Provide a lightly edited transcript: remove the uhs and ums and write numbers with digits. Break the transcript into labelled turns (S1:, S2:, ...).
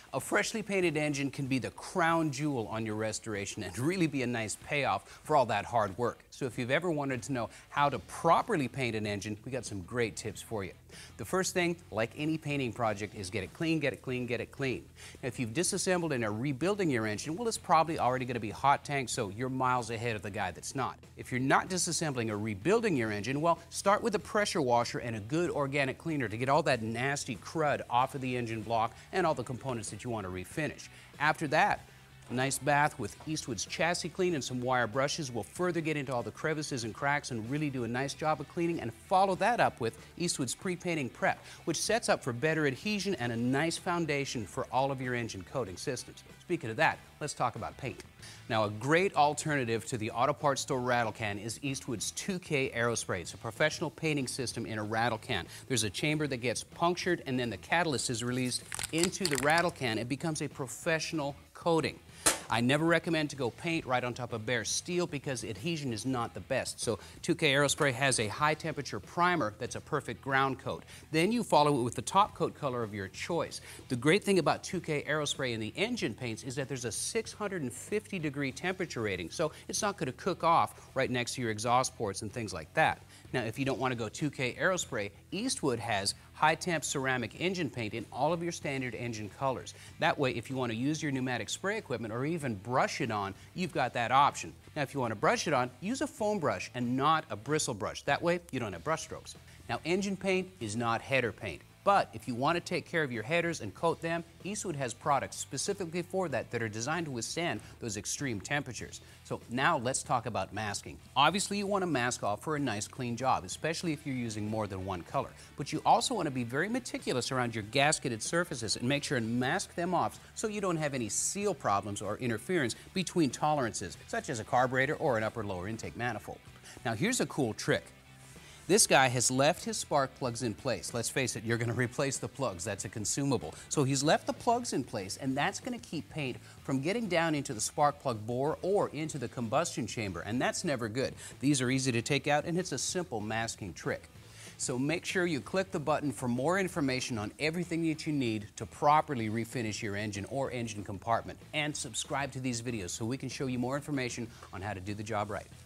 S1: A freshly painted engine can be the crown jewel on your restoration and really be a nice payoff for all that hard work. So if you've ever wanted to know how to properly paint an engine, we got some great tips for you. The first thing, like any painting project, is get it clean, get it clean, get it clean. Now, if you've disassembled and are rebuilding your engine, well, it's probably already going to be hot tank, so you're miles ahead of the guy that's not. If you're not disassembling or rebuilding your engine, well, start with a pressure washer and a good organic cleaner to get all that nasty crud off of the engine block and all the components that you want to refinish. After that, a nice bath with Eastwood's chassis clean and some wire brushes will further get into all the crevices and cracks and really do a nice job of cleaning, and follow that up with Eastwood's pre-painting prep, which sets up for better adhesion and a nice foundation for all of your engine coating systems. Speaking of that, let's talk about paint. Now, a great alternative to the auto parts store rattle can is Eastwood's 2K AeroSpray. It's a professional painting system in a rattle can. There's a chamber that gets punctured and then the catalyst is released into the rattle can. It becomes a professional coating. I never recommend to go paint right on top of bare steel because adhesion is not the best. So 2K AeroSpray has a high temperature primer that's a perfect ground coat. Then you follow it with the top coat color of your choice. The great thing about 2K AeroSpray in the engine paints is that there's a 650-degree temperature rating, so it's not going to cook off right next to your exhaust ports and things like that. Now, if you don't want to go 2K AeroSpray, Eastwood has high temp ceramic engine paint in all of your standard engine colors. That way, if you want to use your pneumatic spray equipment or even brush it on, you've got that option. Now, if you want to brush it on, use a foam brush and not a bristle brush. That way, you don't have brush strokes. Now, engine paint is not header paint. But if you want to take care of your headers and coat them, Eastwood has products specifically for that that are designed to withstand those extreme temperatures. So now let's talk about masking. Obviously, you want to mask off for a nice clean job, especially if you're using more than one color. But you also want to be very meticulous around your gasketed surfaces and make sure and mask them off so you don't have any seal problems or interference between tolerances, such as a carburetor or an upper-lower intake manifold. Now here's a cool trick. This guy has left his spark plugs in place. Let's face it, you're going to replace the plugs. That's a consumable. So he's left the plugs in place, and that's going to keep paint from getting down into the spark plug bore or into the combustion chamber, and that's never good. These are easy to take out, and it's a simple masking trick. So make sure you click the button for more information on everything that you need to properly refinish your engine or engine compartment, and subscribe to these videos so we can show you more information on how to do the job right.